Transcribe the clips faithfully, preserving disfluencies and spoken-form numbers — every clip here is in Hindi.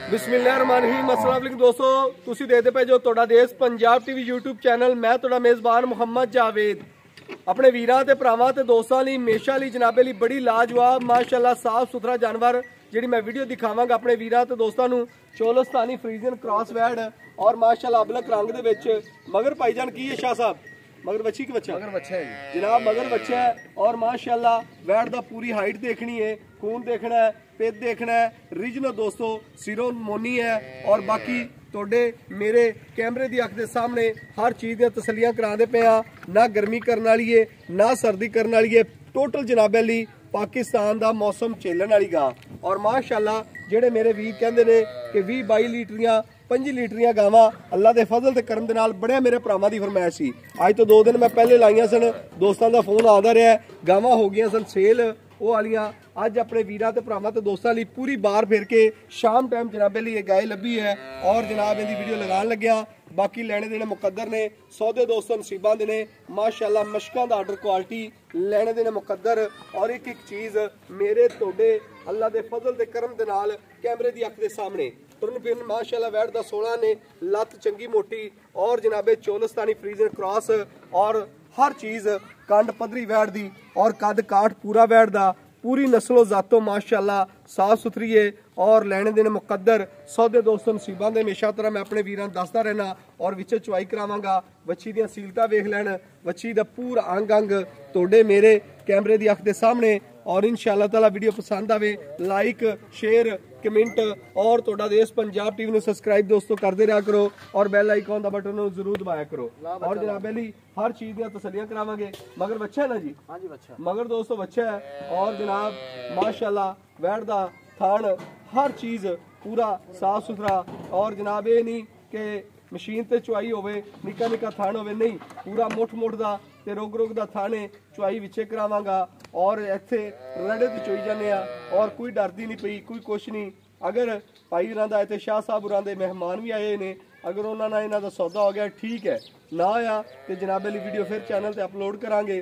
बिस्मिल्लाहिर्रहमानिर्रहीम। अस्सलाम वालेकुम दोस्तों, तुसी देखते पे जो तुहाडा देश पंजाब टीवी यूट्यूब चैनल। मैं तुहाडा मेज़बान मुहम्मद जावेद अपने वीरां ते भरावां ते दोस्तां लई हमेशा लई जनाबे लई बड़ी लाजवाब माशाअल्लाह साफ सुथरा जानवर जिहड़ी मैं वीडियो दिखावांगा अपने वीरां ते दोस्तां नूं। चोलस्तानी फ्रीजियन क्रॉस वैड और माशाअल्लाह अबलक रंग दे विच मगर भाईजान की है शाह साहब, मगर बच्ची की बच्चा मगर बच्चा है जनाब, मगर बच्चा है। और माशाअल्लाह वैड दा पूरी हाइट देखनी है, खून देखना है, पेट देखना है, रीजनल दोस्तों सिरों मोनी है। और बाकी तोड़े मेरे कैमरे की अख के सामने हर चीज़ दी तसलियां कराते पे हाँ। ना गर्मी करने वाली है ना सर्दी करने वाली है, टोटल जनाबे ली पाकिस्तान का मौसम झेलने वाली गा। और माशाअल्लाह जेड़े मेरे वीर कहते हैं कि भी बाई लीटरियां पंजी लीटरियां गावां अल्लाह के फजल ते करम दे नाल बड़े मेरे भरावां दी फरमाइश सी। अज तो दो दिन मैं पहले लाइया सन, दोस्तों का फोन आता रहा, गावां हो गई सन सेल वो वालियां। अज अपने वीरां ते भरावां ते दोस्तां लई पूरी बार फिर के शाम टाइम जनाबे लई गाय लभी है और जनाब इहदी वीडियो लगान लग्या। बाकी लैने देने मुकद्दर ने, सौदे दोस्तों नसीबां दे ने माशाअल्लाह। मशकां दा आर्डर क्वालिटी लैने देने मुकद्दर और एक एक चीज़ मेरे तोड़े अल्लाह के फजल ते करम दे नाल कैमरे की अख के सामने तुरन फिर माशाअल्लाह वैड दा सोलह ने लत्त चंगी मोटी और जनाबे चोलस्तानी फ्रीजर क्रॉस और हर चीज़ कंड पदरी वैड दी और कद काठ पूरा वैड दा पूरी नस्लो जातो माशाअल्लाह साफ सुथरी है और लैने देने मुकद्दर। सौदे दोस्तों नसीबां दे हमेशा तरह मैं अपने वीरां दसदा रहना और विच चुवाई करावांगा। वच्छी दियां सीलतां वेख लैन, वच्छी दा पूरा अंग अंग तोड़े मेरे कैमरे की अख के सामने। और इंशाअल्लाह ताला वीडियो पसंद आवे लाइक शेयर कमेंट और तोड़ा देश पंजाब टीवी ने सब्सक्राइब दोस्तों करते रहा करो और बेल आइकॉन का बटन जरूर दबाया करो। और जनाब अली हर चीज दी तसलियां करावांगे। मगर बच्चा है ना जी? हाँ जी बच्चा। मगर दोस्तों बच्चा है और जनाब माशाअल्लाह वैड दा थान हर चीज पूरा साफ सुथरा। और जनाब ये नहीं कि मशीन ते चुआई होवे निक्का निक्का थान होवे, नहीं, पूरा मुठ मुठ दा ते रोग रोग दा थाने चुआई विचे करावांगा और इत्थे रड़े ते चोई जाने आ और कोई डरदी नहीं पई, कोई कुछ नहीं। अगर भाई होरां दा इत्थे शाह साहब होरां दे मेहमान भी आए ने, अगर उन्होंने ना इन्हां दा सौदा हो गया ठीक है, ना आया तो जनाब अली वीडियो फिर चैनल ते अपलोड करांगे।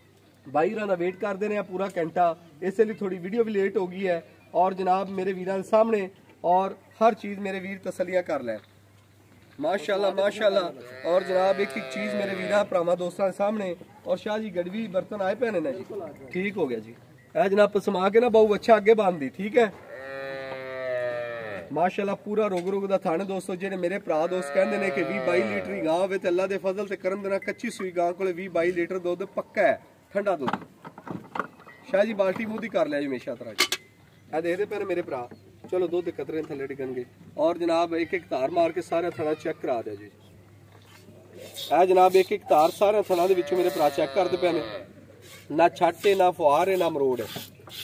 भाई होरां दा वेट करदे ने पूरा घंटा, इसलिए थोड़ी वीडियो भी लेट हो गई है। और जनाब मेरे वीरां दे सामने और हर चीज़ मेरे वीर तसलियां कर लैन माशाअल्लाह माशाअल्लाह। और जनाब एक एक चीज़ मेरे वीरां भरावां दोस्तां के सामने। और शाह जी गड़वी बर्तन आए पे ने जी, ठीक हो गया जी। ए जनाब पसमा के ना बहु अच्छा अगे बांध दी, ठीक है माशाअल्लाह। पूरा रोग रोग दा थाने दोस्तों जेडे मेरे भरा दोस्त कहते हैं कि भी बाई लीटर ही गां होवे ते अल्लाह दे फजल ते करम दे नाल कच्ची सूई गां कोले भी बाई लीटर दुध पक्का है, ठंडा दुध। शाह जी बाल्टी मूँह दी कर लिया जी हमेशा तरह जी। ए देखते पे मेरे भरा, चलो दुध कतरे थले डिगनगे। और जनाब एक एक तार मार के सारे थना चेक करा दिया जी। ए जनाब एक एक तार सारे थना दे विचों मेरे भरा चेक करते पे ने, ना छट है ना फुहार है ना मरोड़ है,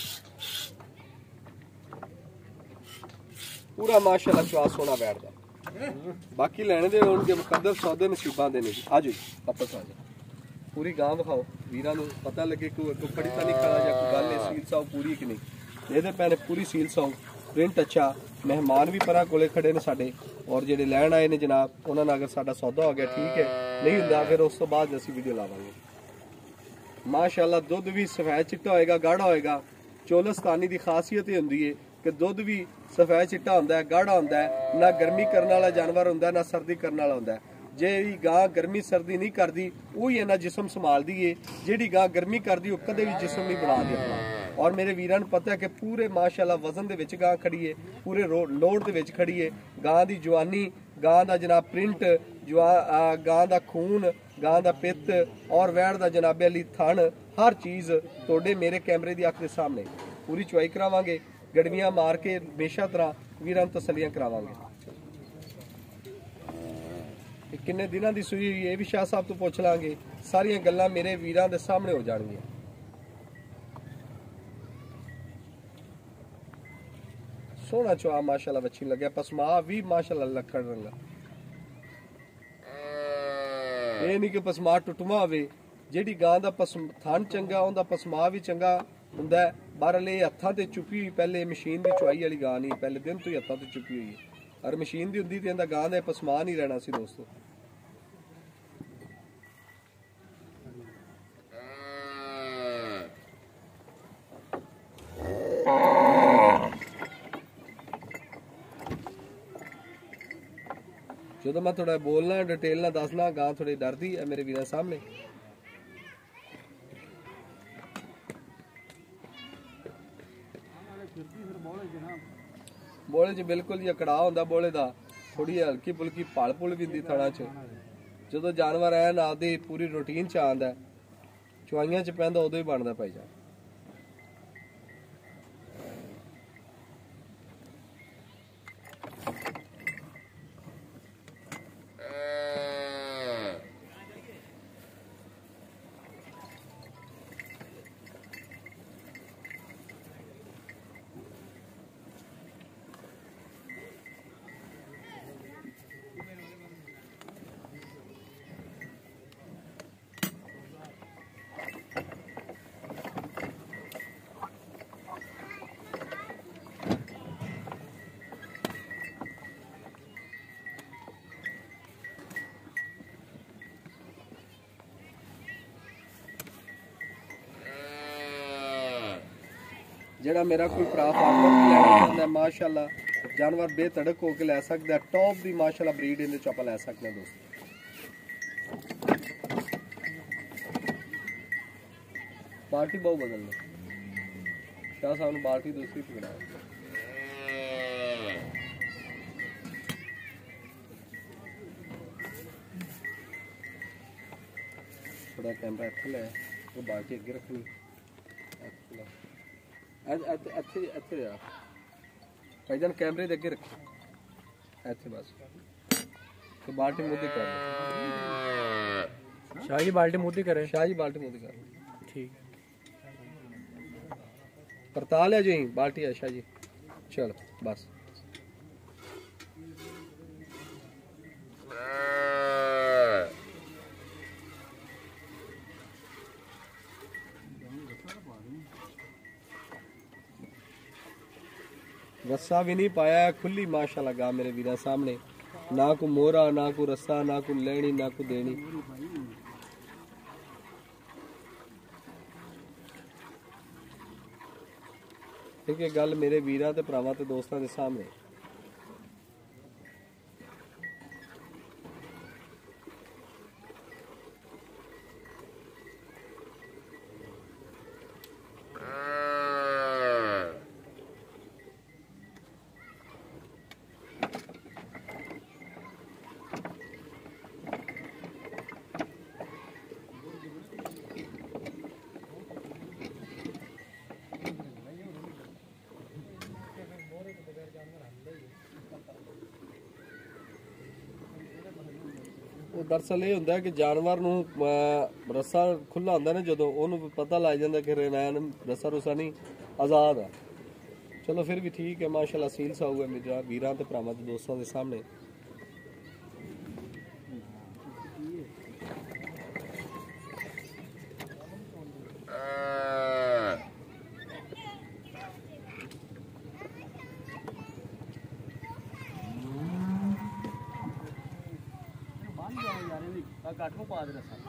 पूरा माशाअल्लाह चवा सोना बैठदा। बाकी लैने दे उनके मुकद्दर सौदे नसीबां दे ने जी। आ जाओ वापस आ जाओ, पूरी गां विखाओ वीरां नूं पता लगे कोई खड़ी तां नहीं खाना जां कोई गल है सील साओ पूरी कि नहीं। ਇਹਦੇ ਪੈਣੇ पूरी सील साओ प्रिंट अच्छा। मेहमान भी परा कोले खड़े ने साडे और जेडे लैन आए ने जनाब उन्होंने अगर साडा सौदा हो गया ठीक है, नहीं हुंदा फिर उस तो बाद असीं वीडियो लावांगे। माशाअल्लाह दुध भी सफेद चिट्टा होएगा, गाढ़ा होएगा। चोलस्तानी की खासियत ये हुंदी है कि दुध भी सफेद चिट्टा हुंदा है, गाढ़ा हुंदा है, ना गर्मी करने वाला जानवर हुंदा ना सर्दी करने वाला हुंदा है। जेड़ी गां गर्मी सर्दी नहीं करती वही इन्ना जिसम संभालती है, जेड़ी गां गर्मी करती वो कदे भी जिसम नहीं बनाती अपना। और मेरे वीरां नूं पता है कि पूरे माशाअल्लाह वजन दे विच गां खड़ी है, पूरे लोड दे विच खड़ी है। गां दी जवानी, गां दा जनाब प्रिंट, जवा गां दा खून, गां दा पित्त और वैड़ दा जनाबे अली थन हर चीज़ तोड़े मेरे कैमरे की अख के सामने पूरी चुवाई करावांगे। गड़वियां मार के हमेशा तरह वीरां तसलियां करावांगे। किन्ने दिनों की सूई ये भी शाह साहब तो पुछ लांगे, सारिया गल्लां मेरे वीरां दे सामने हो जाणगियां। सोहना चुआ माशाअल्लाह बच्ची लगे, पसमा भी माशाअल्लाह लखड़ रंगा। ये नहीं कि पसमा टुटमा होवे, जेड़ी गां दा पसम थान चंगा उनदा पसमा भी चंगा हुंदा है। बहरहाल ये हत्थां ते चुपी हुई पहले मशीन दी चुआई वाली गां नहीं, पहले दिन तो ही हत्थां ते चुपी हुई है। और मशीन दी हुंदी ते इंदा गां दा पसमा नहीं रहना सी दोस्तों। जो मैं थोड़ा बोलना डिटेल ना दसना गां थोड़ी डरदी है मेरे वीर सामने। बोले च बिल्कुल जी कड़ा होंदा बोले दा, थोड़ी हल्की फुल्की पल पुल भी होंदी थड़ा च। जो जानवर ऐन आपदी पूरी रूटीन च आंदा चुआइयां च पैंदा उदों ही बनदा भाईजान। ਜਿਹੜਾ मेरा कोई भरा फार्मर भी लैना चाहता है माशाअल्लाह जानवर बेधड़क होकर लै सकता है। टॉप की माशाअल्लाह ब्रीड इन आप लै सकते हैं दोस्तों। बाल्टी बहुत बदल लो शाह साहब बाल्टी दूसरी पकड़ा थोड़ा कैमरा इत्थे लै वो बाल्टी अगे रखनी भाईजान कैमरे दे अगे रखो इत्थे बस तो बाल्टी मुद्दी कर शाह जी बाल्टी मुद्दी करे शाह जी बाल्टी मुद्दी कर ठीक परता लिया जी बाल्टी है शाह जी चलो बस रस्सा भी नहीं पाया खुली माशाल्लाह गा मेरे वीरा सामने ना को मोरा ना को रस्सा ना को लेनी ना को देनी। ठीक है गल मेरे वीरा ते भरावां ते दोस्तां दे सामने दरअसल ये होंगे कि जानवर नूं रस्सा खुला होंदा ना जदों उहनूं पता लग जाता कि रैन रस्सा रुस्सा नहीं आज़ाद है। चलो फिर भी ठीक है माशाल्लाह सील साहू है मेरा वीरां ते भरावां ते दोस्तां दे सामने। घट पा दे रस्सा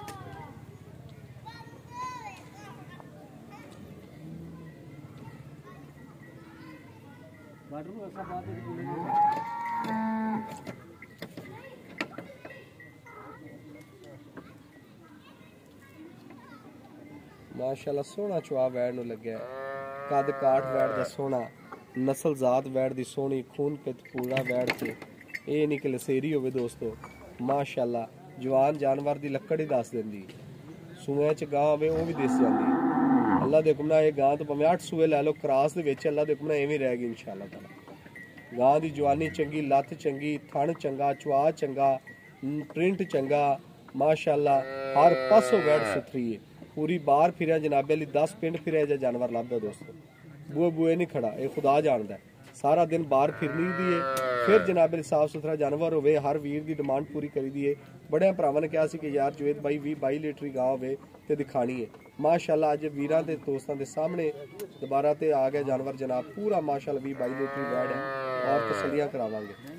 माशाल्लाह सोहना चुआ वैड़ नूं लग्या कद काठ वैड़ दा सोहना नस्ल जात वैड़ दी सोहनी खून पित पूरा वैड़ से ये नहीं कि लसेरी होवे दोस्तों माशाल्लाह जवान जानवर की लकड़ ही दस देंदी सूए च गां होवे वो भी दिस जाती अल्लाह दे हुक्म नाल ये गां तो भावें अठ सूए लै लो क्रॉस दे विच अल्लाह दे हुक्म नाल एवें रहेगी इंशाअल्लाह ताला। गां दी जवानी चंगी लत्त चंगी थण चंगा चुआ चंगा प्रिंट चंगा माशाअल्लाह हर पासों वैड़ सुथरी है पूरी बाहर फिर जनाबे अली दस पिंड फिर जा जानवर लभदा दोस्तों बूए बूए नहीं खड़ा ये खुदा जानदा सारा दिन बाहर फिरनी दी है फिर जनाबे साफ सुथरा जानवर होवे हर वीर की डिमांड पूरी करी दी है। बड़े भरावां ने कहा सी कि यार जुवेद भाई भी बाई लीटर गां होवे ते दिखानी है माशाअल्लाह अज वीरां दे दोस्तां दे सामने दोबारा ते आ गया जानवर जनाब पूरा माशाअल्लाह भी बाई लीटर वैड़ है और तसलियां करावांगे।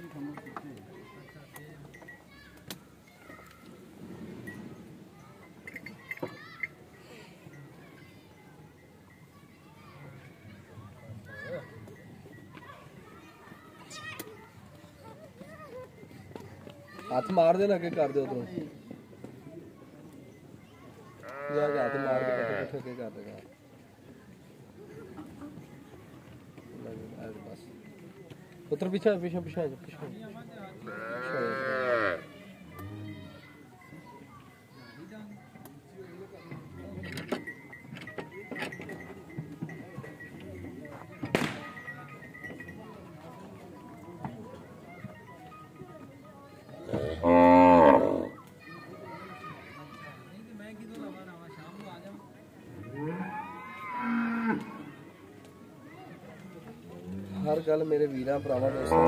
हथ मार देना के कर दे उधरों जाके हथ मार के पट्टे पुट्ठे के कर देगा बस पुत्र पीछे पीछे पीछे पीछे हर गल मेरे वीर भरावां दोस्तों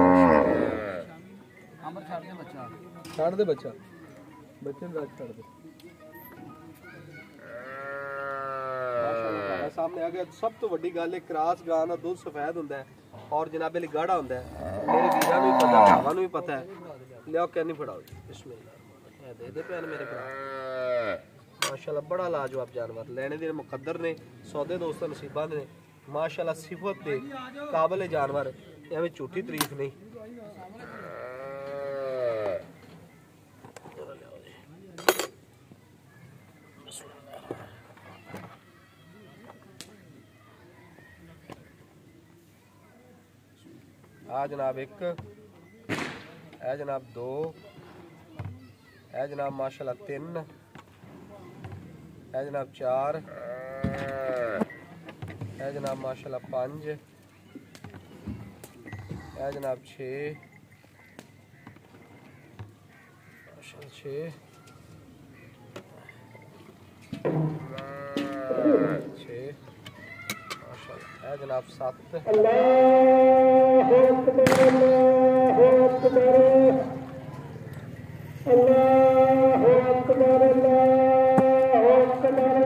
छड़ दे बच्चा बच्चे छड़ दे सामने आ गया। सब तो वड्डी गल है क्रास गां दा दुध सफेद हुंदा है और जनाबे लई गाढ़ा हुंदा है। मेरे वीरां नूं भी पता भरावां नूं भी पता है। लियाओ कैनी फड़ाओ जी बिस्मिल्लाह दे दे पैन मेरे भरा माशाल्लाह बड़ा लाजवाब जानवर लेने दे मुकद्दर ने सौदे दोस्तों नसीबां ने माशाल्लाह सिफत दे काबिल जानवर एवं झूठी तारीफ नहीं। आ जनाब एक ए जनाब दो ए जनाब माशाल्लाह तीन ए जनाब चार है जनाब माशाल्लाह पांच है जनाब छे माशाल्लाह छे छे माशाल्लाह है जनाब सात अल्लाह अकबर अल्लाह अकबर अल्लाह अकबर अल्लाह अकबर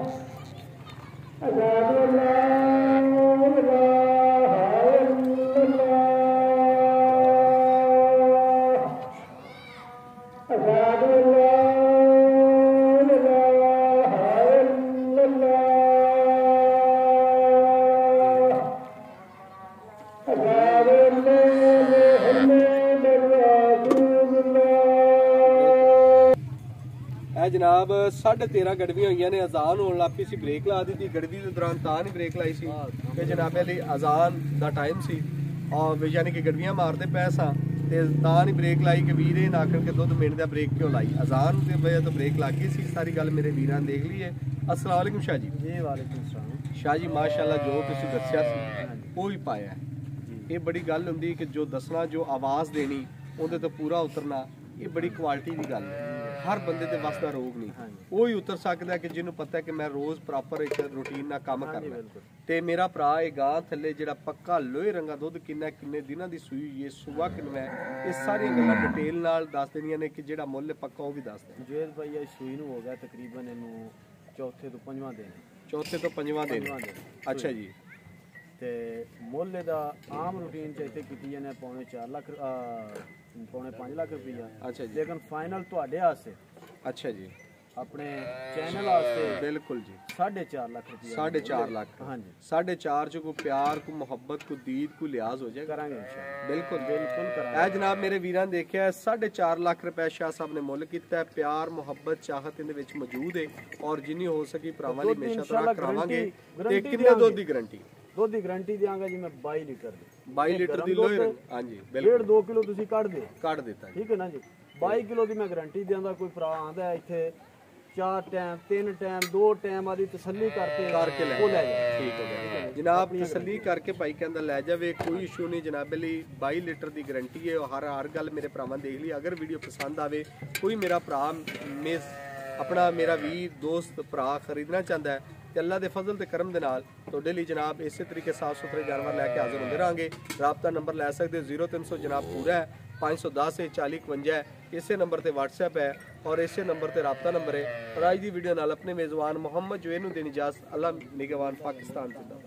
जनाब साढ़े तेरह गड़वियां हुई ने अजान होने लग पी सी ब्रेक ला दी थी गड़वी के दौरान तां नहीं ब्रेक लाई सी कि जनाबे अली अजान का टाइम सी और यानी कि गड़वियां मारते पे सा ते तां नहीं ब्रेक लाई कि वीर ना आखन के दुध मिनट का ब्रेक क्यों लाई अजान की वजह तो ब्रेक लग गई सी। सारी गल मेरे वीरां देख ली है। अस्सलाम वालेकुम शाह जी। जी वालेकुम सलाम शाह जी माशाल्लाह जो तुसीं दस्सिया सी वो ही पाया है। ये बड़ी गल हुंदी कि जो दसना जो आवाज़ देनी उहदे तो पूरा उतरना ये बड़ी क्वालिटी की गल है। हर बंदे दे वास्ते रोग नहीं वो ही उतर सकता है कि जिन्हों पता है कि मैं रोज़ प्रॉपर एक रूटीन ना काम करना ते मेरा भरा ये गां थले जिहड़ा पक्का लोहे रंगा दुध किन्ना किन्ने दिनां दी सूई ये सुबह किन्ना है ये सारी गल्लां डिटेल नाल दस देनियां ने कि जिहड़ा मुੱਲ पक्का वो भी दस दे। जुएद भाई ये सूई नूं हो गया तकरीबन इनू चौथे तो पंजवां दिन चौथे तो पंजवां दिन अच्छा जी ते मुੱਲ दा आम रूटीन च इत्थे कीती जाने पौने चार लाख पौने पाँच लाख रुपया अच्छा जी लेकिन फाइनल तुहाडे वास्ते अच्छा जी अपने चैनल वास्ते बिल्कुल जी साढ़े चार लाख रुपया साढ़े चार लाख हाँ जी साढ़े चार च कोई प्यार को मोहब्बत को दीद को लिहाज हो जाए करांगे बिल्कुल बिल्कुल करांगे। ए जनाब मेरे वीरां देखिया साढ़े चार लाख रुपया शाह साहब ने मुੱਲ कीता है। प्यार मोहब्बत चाहत इहदे विच मौजूद है और जिन्नी हो सकी भरावां लई हमेशा तरह करावांगे ते किन्ने दुध दी गारंटी दुध की गारंटी देंगे जी मैं बाई लीटर दी बाई लीटर दी लोहे हाँ जी डेढ़ दो किलो तुसी कट दे कट देता ठीक है ना जी बाई किलो की मैं गारंटी देंदा। कोई भरा आंदा है इत्थे चार टाइम तीन टाइम दो टाइम आदि तसल्ली करके करके ले ले ठीक हो गया जनाब तसल्ली करके भाई कहंदा ले जावे कोई इशू नहीं जनाब अली बाई लीटर की गारंटी है। हर हर गल मेरे भरावां देख ली। अगर वीडियो पसंद आवे कोई मेरा भरा मिस अपना मेरा वीर दोस्त भरा खरीदना चाहता है तो अल्लाह के फजल के करम के नाल तुहाडे लई जनाब इस तरीके साफ सुथरे जानवर लैके हाजिर होंदे रहांगे। राबता नंबर लै सकते जीरो तीन सौ जनाब पूरा है पाँच सौ दस है चाली इकवंजा है इसे नंबर पर व्हाट्सएप है और इसे नंबर पर राबता नंबर है। और अज की वीडियो नाल अपने मेज़बान मुहम्मद जुएद नूं देनी इजाज़त। अल्लाह निगहबान पाकिस्तान जिंदाबाद।